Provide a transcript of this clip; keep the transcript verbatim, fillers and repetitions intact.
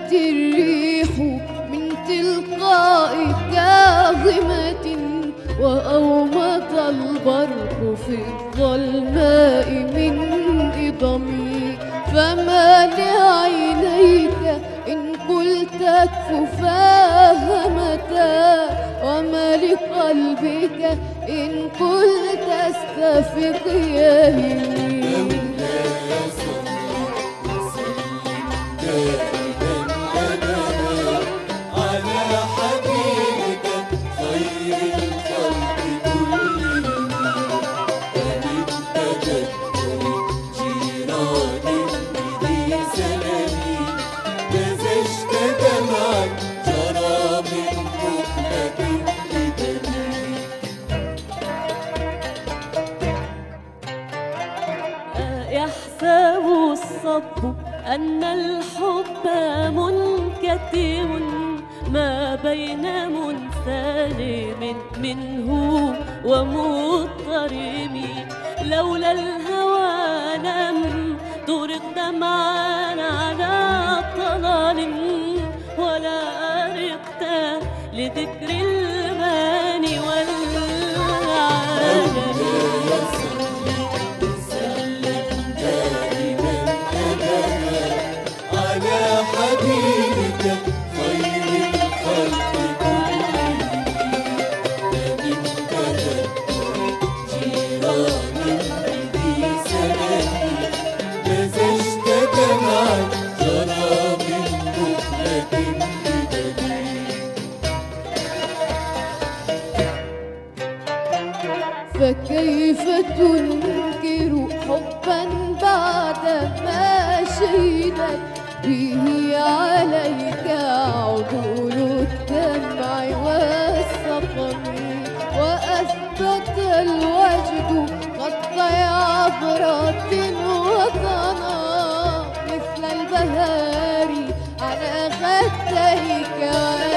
تأتي الريح من تلقاء كاظمة، وأومض البرق في الظلماء من إضمي. فما لعينيك إن قلت فافهمتا، وما لقلبك إن قلت استفق يهمي. يحسب الصب أن الحب منكتم، ما بين منسلم منه ومضطرم. لولا الهوى لم ترق دمعا على طلال، ولا أرقت لذكر الماني والعالم. فكيف تنكر حبا بعدما شهدت به عليك عدول الدمع والسقم، وأثبت الوجد خط عبرة وطنا مثل البهار على خديك.